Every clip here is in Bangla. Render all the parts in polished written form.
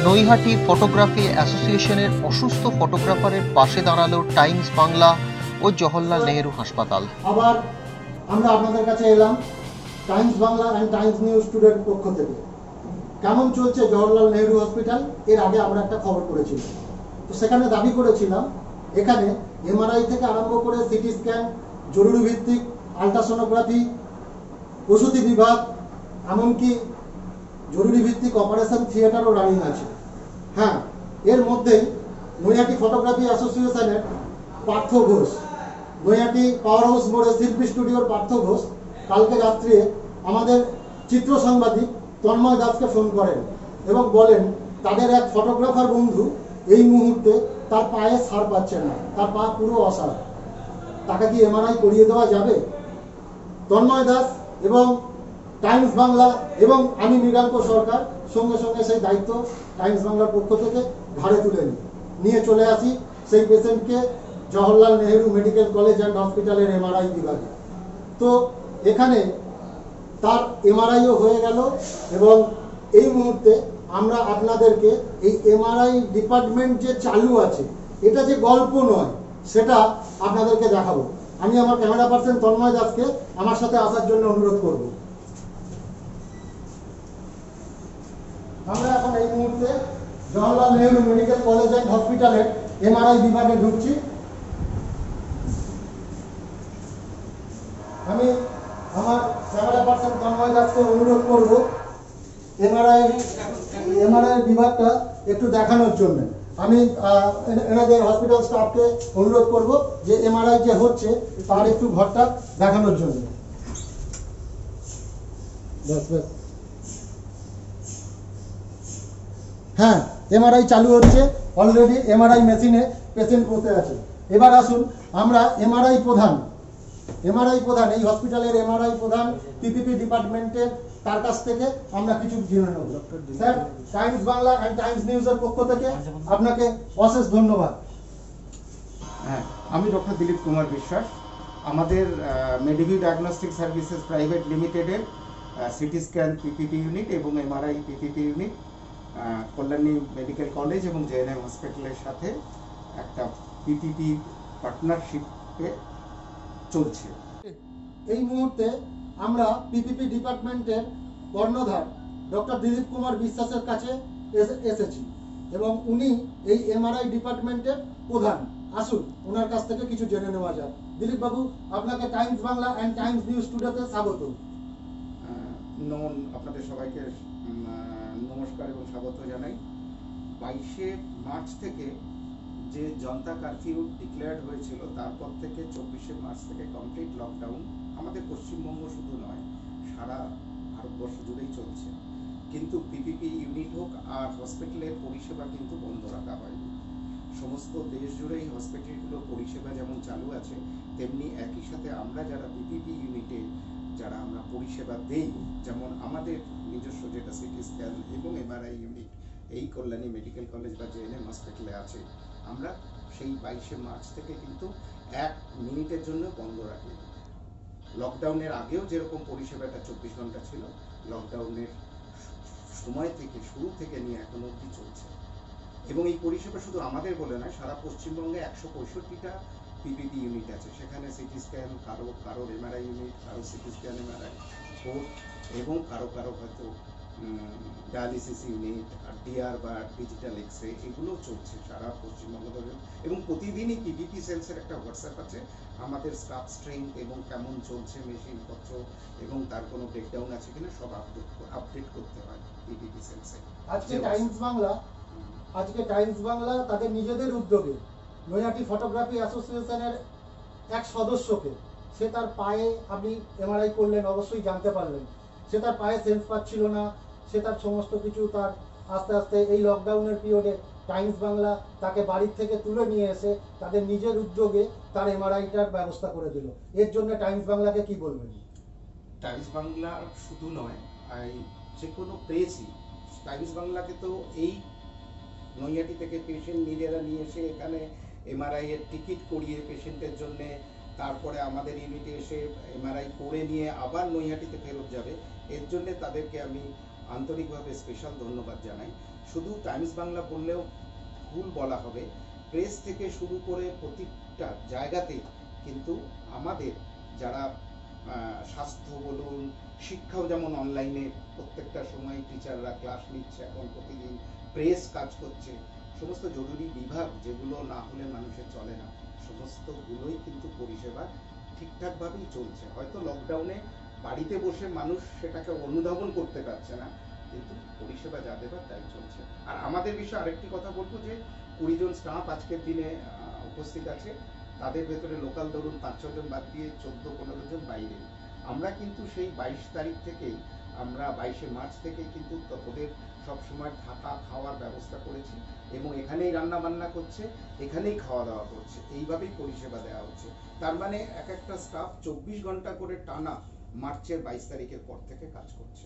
নৈহাটি ফটোগ্রাফি অ্যাসোসিয়েশনের অসুস্থ ফটোগ্রাফারের পাশে দাঁড়ালো টাইমস বাংলা ও জওহরলাল নেহেরু হাসপাতাল। আবার আমরা আপনাদের কাছে এলাম Times Bangla and Times News টুডের পক্ষ থেকে। কেমন চলছে জওহরলাল নেহেরু হসপিটাল? এর আগে আমরা একটা খবর করেছিলাম, তো সেখানে দাবি করেছিলাম এখানে এমআরআই থেকে আরম্ভ করে সিটি স্ক্যান, জরুরি ভিত্তিক আলট্রাসোনোগ্রাফি, প্রসূতি বিভাগ, এমনকি জরুরি ভিত্তিক অপারেশন থিয়েটারও রানিং আছে। হ্যাঁ, এর মধ্যে নৈহাটি ফটোগ্রাফি অ্যাসোসিয়েশনের পার্থ ঘোষ, নৈহাটি পাওয়ার হাউস মোড়ে শিল্পী স্টুডিওর পার্থ ঘোষ কালকে রাত্রে আমাদের চিত্র সাংবাদিক তন্ময় দাসকে ফোন করেন এবং বলেন তাদের এক ফটোগ্রাফার বন্ধু এই মুহূর্তে তার পায়ে ছাড় পাচ্ছেন না, তার পা পুরো অসাড়। তাকে কি এমআরআই করিয়ে দেওয়া যাবে? তন্ময় দাস এবং টাইমস বাংলা এবং আমি মৃগাঙ্ক সরকার সঙ্গে সঙ্গে সেই দায়িত্ব টাইমস বাংলার পক্ষ থেকে ঘাড়ে তুলে নিয়ে চলে আসি সেই পেশেন্টকে Jawaharlal Nehru medical college and হসপিটালের এমআরআই বিভাগে। তো এখানে তার এমআরআইও হয়ে গেল এবং এই মুহূর্তে আমরা আপনাদেরকে এই এমআরআই ডিপার্টমেন্ট যে চালু আছে, এটা যে গল্প নয়, সেটা আপনাদেরকে দেখাবো। আমি আমার ক্যামেরা পার্সন তন্ময় দাসকে আমার সাথে আসার জন্য অনুরোধ করব। আমরা এখন এই মুহূর্তে Jawaharlal Nehru medical college and হসপিটালের এমআরআই বিভাগে ঢুকছি। আমি আমার ক্যামেরা পার্সন তন্ময় দাসকে অনুরোধ করব এমআরআই বিভাগটা একটু দেখানোর জন্য। আমি এনাদের হসপিটাল স্টাফকে অনুরোধ করব যে এমআরআই যে হচ্ছে তার একটু ঘরটা দেখানোর জন্য। হ্যাঁ, এমআরআই চালু হচ্ছে, অলরেডি এমআরআই মেশিনে পেশেন্ট বসে আছে। এবার আসুন আমরা এমআরআই প্রধান এই হসপিটালের এমআরআই প্রধান পিপিপি ডিপার্টমেন্টের তার কাছ থেকে আমরা কিছু জেনে নেব। Sir, Times Bangla and Times নিউজের পক্ষ থেকে আপনাকে অশেষ ধন্যবাদ। হ্যাঁ, আমি ডক্টর দিলীপ কুমার বিশ্বাস, আমাদের মেডিভিউ ডায়াগনস্টিক সার্ভিসেস প্রাইভেট লিমিটেডের সিটি স্ক্যান পিপিপি ইউনিট এবং MRI PPP unit Kalyani medical college এবং জেএনএম হসপিটালের সাথে একটা পিপিপি পার্টনারশিপে চলছে। এই মুহূর্তে আমরা পিপিপি ডিপার্টমেন্টের কর্ণধার ডক্টর দিলীপ কুমার বিশ্বাসের কাছে এসেছি এবং উনি এই এমআরআই ডিপার্টমেন্টের প্রধান। আসুন ওনার কাছ থেকে কিছু জেনে নেওয়া যাক। দিলীপ বাবু, আপনাকে Times Bangla and Times News টুডেতে স্বাগত। আপনাদের সবাইকে নমস্কার এবং স্বাগত জানাই। 22শে মার্চ থেকে যে জনতা কারফিউ ডিক্লেয়ার্ড হয়েছিল, তারপর থেকে 24শে মার্চ থেকে কমপ্লিট লকডাউন আমাদের পশ্চিমবঙ্গ শুধু নয়, সারা ভারতবর্ষ জুড়েই চলছে। কিন্তু পিপিপি ইউনিট হোক আর হসপিটালের পরিষেবা কিন্তু বন্ধ রাখা হয়নি। সমস্ত দেশ জুড়েই হসপিটালগুলো পরিষেবা যেমন চালু আছে, তেমনি একই সাথে আমরা যারা পিপিপি ইউনিটে যারা আমরা পরিষেবা দেই, যেমন আমাদের নিজস্ব যেটা সিটি স্ক্যান এবং এমআরআই ইউনিট এই কল্যাণী মেডিকেল কলেজ বা জেএনএম হসপিটালে আছে, আমরা সেই 22শে মার্চ থেকে কিন্তু 1 মিনিটের জন্য বন্ধ রাখি। লকডাউনের আগেও যেরকম পরিষেবাটা 24 ঘন্টা ছিল, লকডাউনের সময় থেকে শুরু থেকে নিয়ে এখনো অবধি চলছে। এবং এই পরিষেবা শুধু আমাদের বলে নয়, সারা পশ্চিমবঙ্গে 165টা পিপিপি ইউনিট আছে। সেখানে সিটি স্ক্যান, কারোর এমআরআই ইউনিট, কারো সিটি স্ক্যান এমআরআই পোর্ট এবং কারো হয়তো ডায়ালিসিস ইউনিট আর ডিআর বা ডিজিটাল এক্সরে, এগুলো চলছে সারা পশ্চিমবঙ্গ ধরে। এবং প্রতিদিনই পিপিপি সেলসের একটা হোয়াটসঅ্যাপ আছে, আমাদের স্টাফ স্ট্রেংথ এবং কেমন চলছে মেশিনপত্র এবং তার কোনো ব্রেকডাউন আছে কিনা সব আপডেট করতে হয় পিপিপি সেলসে। আজকে টাইমস বাংলা তাদের নিজেদের উদ্যোগে নৈহাটি ফটোগ্রাফি অ্যাসোসিয়েশনের এক সদস্যকে, সে তার পায়ে, আপনি এমআরআই করলেন অবশ্যই জানতে পারলেন, সে তার পায়ে সেন্স পাচ্ছিল না, সে তার সমস্ত কিছু তার আস্তে আস্তে এই লকডাউনের পিরিয়ডে টাইমস বাংলা তাকে বাড়ির থেকে তুলে নিয়ে এসে তাদের নিজের উদ্যোগে তার এমআরআইটার ব্যবস্থা করে দিল। এর জন্য টাইমস বাংলাকে কি বলবেন? টাইমস বাংলা শুধু নয়, যে কোনো প্রেসই টাইমস বাংলাকে তো এই নৈহাটি থেকে পেশেন্ট নিজেরা নিয়ে এসে এখানে এমআরআই এর টিকিট করিয়ে পেশেন্টের জন্যে, তারপরে আমাদের ইউনিটে এসে এমআরআই করে নিয়ে আবার নৈহাটিতে ফেরত যাবে, এর জন্য তাদেরকে আমি আন্তরিকভাবে স্পেশাল ধন্যবাদ জানাই। শুধু টাইমস বাংলা বললেও ভুল বলা হবে, প্রেস থেকে শুরু করে প্রতিটা জায়গাতে কিন্তু আমাদের যারা স্বাস্থ্য বলুন, শিক্ষাও যেমন অনলাইনে প্রত্যেকটা সময় টিচাররা ক্লাস নিচ্ছে, এখন প্রতিদিন প্রেস কাজ করছে, সমস্ত জরুরি বিভাগ যেগুলো না হলে মানুষের চলে না, সমস্তগুলোই কিন্তু পরিষেবা ঠিকঠাকভাবেই চলছে। হয়তো লকডাউনে বাড়িতে বসে মানুষ সেটাকে অনুধাবন করতে পারছে না, কিন্তু পরিষেবা যা দেবার তাই চলছে। আর আমাদের বিষয়ে আরেকটি কথা বলবো যে 20 জন স্টাফ আজকের দিনে উপস্থিত আছে, তাদের ভেতরে লোকাল ধরুন 5-6 জন বাদ দিয়ে 14-15 জন বাইরে। আমরা কিন্তু সেই 22 তারিখ থেকেই, আমরা 22শে মার্চ থেকেই কিন্তু ওদের সবসময় থাকা খাওয়ার ব্যবস্থা করেছি এবং এখানেই রান্না বান্না করছে, এখানেই খাওয়া দাওয়া করছে, এইভাবেই পরিষেবা দেওয়া হচ্ছে। তার মানে এক একটা স্টাফ 24 ঘন্টা করে টানা মার্চের 22 তারিখের পর থেকে কাজ করছে।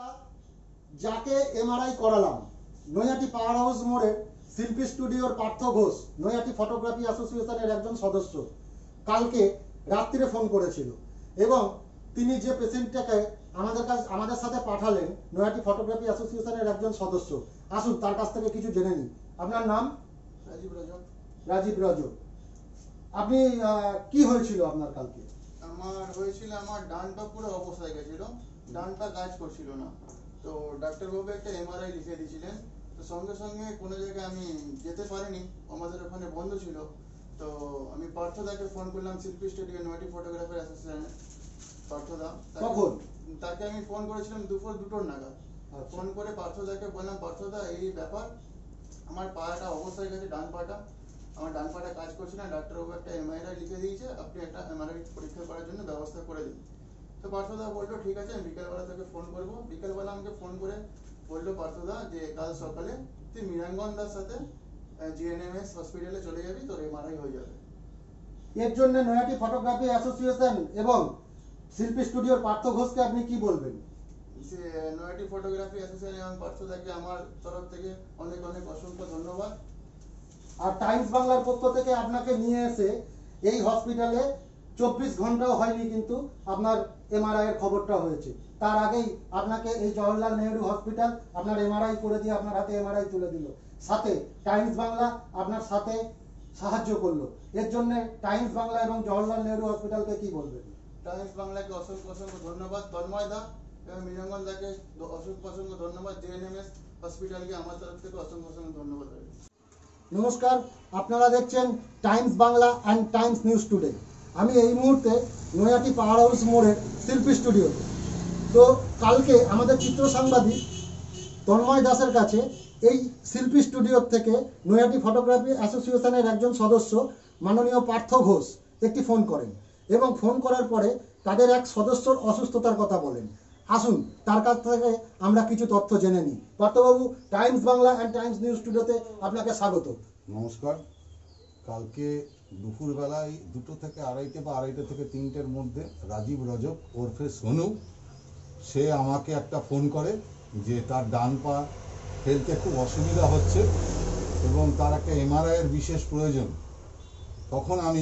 যাকে এমআরআই করালাম নৈহাটি পাওয়ার হাউস মোড়ের শিল্পী স্টুডিওর পার্থ ঘোষ, নৈহাটি ফটোগ্রাফি অ্যাসোসিয়েশনের একজন সদস্য, কালকে রাত্রিরে ফোন করেছিল এবং তিনি যে পেশেন্টটাকে আমাদের সাথে পাঠালেন নৈহাটি ফটোগ্রাফি অ্যাসোসিয়েশনের একজন সদস্য। আসুন তার কাছ থেকে কিছু জেনে নিই। আপনার নাম? রাজীব রজক। রাজীব রজক। আপনি কি হয়েছিল আপনার কালকে? আমার হয়েছিল, আমার ডান পা পুরো অবস্থায় গেছিল, ডান পা কাজ করছিল না। তো ডাক্তারবাবু একটা এমআরআই লিখে দিয়েছিলেন। তো সঙ্গে সঙ্গে কোনো জায়গায় আমি যেতে পারিনি, আমাদের ওখানে বন্ধ ছিল। তো আমি পার্থদাকে ফোন করলাম, শিল্পী স্টুডিও নৈহাটি ফটোগ্রাফার অ্যাসোসিয়েশনের পার্থদা। কখন? তাকে আমি ফোন করেছিলাম দুপুর 2টোর নাগাদ। ফোন করে পার্থদাকে বললাম, পার্থদা এই ব্যাপার, আমার পাটা অবস্থায় গেছে, ডান পাটা, আমার ডান পাটা কাজ করছে না, ডাক্তারবাবু একটা এমআরআই লিখে দিয়েছে, আপনি একটা এমআরআই পরীক্ষা করার জন্য ব্যবস্থা করে দিন। তো পার্থদা বললো ঠিক আছে, আমি বিকেলবেলা তোকে ফোন করবো। বিকেলবেলা আমাকে ফোন করে বললো পার্থদা যে কাল সকালে তুই মীরাঙ্গন দার সাথে জিএনএমএস হসপিটালে চলে যাবি, তোর এমআরআই হয়ে যাবে। এর জন্য নৈহাটি ফটোগ্রাফি অ্যাসোসিয়েশন এবং শিল্পী স্টুডিওর পার্থ ঘোষকে আপনি কি বলবেন? নৈহাটি ফটোগ্রাফি অ্যাসোসিয়েশন এবং পার্থদাকে আমার তরফ থেকে অনেক অনেক অসংখ্য ধন্যবাদ। আর টাইমস বাংলার পক্ষ থেকে আপনাকে নিয়ে এসে এই হসপিটালে 24 ঘন্টাও হয়নি কিন্তু আপনার এমআরআই এর খবরটা হয়েছে। তার আগেই আপনাকে এই জওহরলাল নেহরু হসপিটাল আপনার এমআরআই করে দিয়ে আপনার হাতে এমআরআই তুলে দিল, সাথে টাইমস বাংলা আপনার সাথে সাহায্য করলো। এর জন্য টাইমস বাংলা এবং জওহরলাল নেহরু হসপিটালকে কি বলবেন? টাইমস বাংলাকে অসংখ্য অসংখ্য ধন্যবাদ, তন্ময় দা এবং মীরাঙ্গন দাকে অসংখ্য অসংখ্য ধন্যবাদ, জেএনএমএস হসপিটালকে আমার তরফ থেকে অসংখ্য অসংখ্য ধন্যবাদ। নমস্কার, আপনারা দেখছেন Times Bangla and Times News today. আমি এই মুহূর্তে নৈহাটি পাওয়ার হাউস মোড়ের শিল্পী স্টুডিওতে। তো কালকে আমাদের চিত্র সাংবাদিক তন্ময় দাসের কাছে এই শিল্পী স্টুডিওর থেকে নৈহাটি ফটোগ্রাফি অ্যাসোসিয়েশনের একজন সদস্য মাননীয় পার্থ ঘোষ একটি ফোন করেন এবং ফোন করার পরে তাদের এক সদস্যর অসুস্থতার কথা বলেন। আসুন তার কাছ থেকে আমরা কিছু তথ্য জেনে নিই। পার্থবাবু, Times Bangla and Times News স্টুডিওতে আপনাকে স্বাগত। নমস্কার। কালকে দুপুরবেলায় 2টো থেকে 2:30 বা 2:30 থেকে 3টের মধ্যে রাজীব রজক ওরফে সোনু, সে আমাকে একটা ফোন করে যে তার ডান পা ফেলতে খুব অসুবিধা হচ্ছে এবং তার একটা এমআরআইয়ের বিশেষ প্রয়োজন। তখন আমি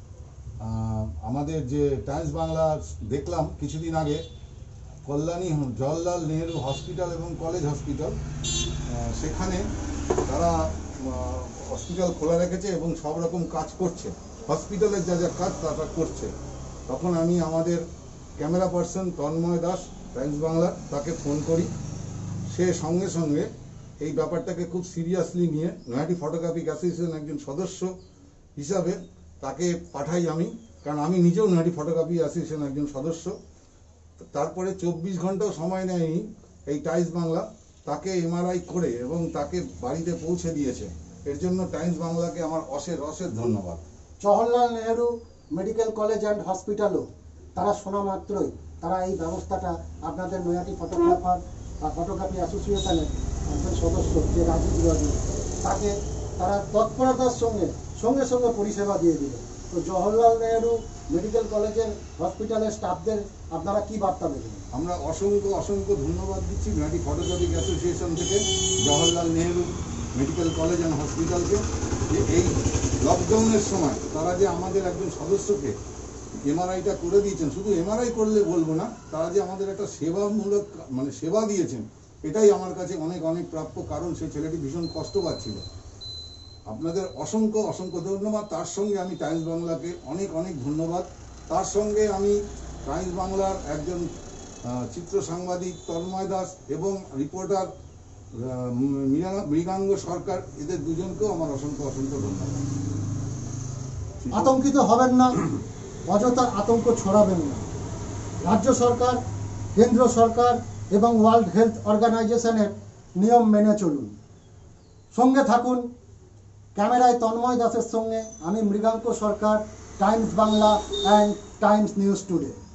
আমাদের যে টাইমস বাংলা দেখলাম কিছুদিন আগে কল্যাণী জওহরলাল নেহরু হসপিটাল এবং কলেজ হসপিটাল, সেখানে তারা হসপিটাল খোলা রেখেছে এবং সব রকম কাজ করছে, হসপিটালের যা যা কাজ তারা করছে। তখন আমি আমাদের camera person Tanmoy Das Times বাংলার তাকে ফোন করি। সে সঙ্গে সঙ্গে এই ব্যাপারটাকে খুব সিরিয়াসলি নিয়ে নৈহাটি ফটোগ্রাফি অ্যাসোসিয়েশন একজন সদস্য হিসাবে তাকে পাঠাই আমি, কারণ আমি নিজেও নৈহাটি ফটোগ্রাফি অ্যাসোসিয়েশন একজন সদস্য। তারপরে 24 ঘন্টাও সময় নেয়নি এই টাইমস বাংলা তাকে এমআরআই করে এবং তাকে বাড়িতে পৌঁছে দিয়েছে। এর জন্য টাইমস বাংলাকে আমার অশেষ অশেষ ধন্যবাদ। Jawaharlal Nehru medical college and হসপিটালও তারা শোনা মাত্রই তারা এই ব্যবস্থাটা আপনাদের নৈহাটি ফটোগ্রাফার বা ফটোগ্রাফি অ্যাসোসিয়েশনের একজন সদস্য যে রাজীব রজক, তাকে তারা তৎপরতার সঙ্গে সঙ্গে সঙ্গে পরিষেবা দিয়ে দিল। তো জওহরলাল নেহরু মেডিকেল কলেজের হসপিটালের স্টাফদের আপনারা কি বার্তা দেবেন? আমরা অসংখ্য অসংখ্য ধন্যবাদ দিচ্ছি নৈহাটি ফটোগ্রাফিক অ্যাসোসিয়েশন থেকে Jawaharlal Nehru medical college and হসপিটালকে, যে এই লকডাউনের সময় তারা যে আমাদের একজন সদস্যকে এমআরআইটা করে দিয়েছেন। শুধু এমআরআই করলে বলবো না, তারা যে আমাদের একটা সেবামূলক সেবা দিয়েছেন, এটাই আমার কাছে অনেক অনেক প্রাপ্য, কারণ সেই ছেলেটি ভীষণ কষ্ট পাচ্ছিল। আপনাদের অসংখ্য অসংখ্য ধন্যবাদ। তার সঙ্গে আমি টাইমস বাংলাকে অনেক অনেক ধন্যবাদ। তার সঙ্গে আমি টাইমস বাংলার একজন চিত্র সাংবাদিক তন্ময় দাস এবং রিপোর্টার মৃগাঙ্গ সরকার, এদের দুজনকেও আমার অসংখ্য অসংখ্য ধন্যবাদ। আতঙ্কিত হবেন না, অযথা আতঙ্ক ছড়াবেন না। রাজ্য সরকার, কেন্দ্র সরকার এবং ওয়ার্ল্ড হেলথ অর্গানাইজেশনের নিয়ম মেনে চলুন। সঙ্গে থাকুন। ক্যামেরায় তন্ময় দাসের সঙ্গে আমি Mriganka Sarkar, Times Bangla and Times News today.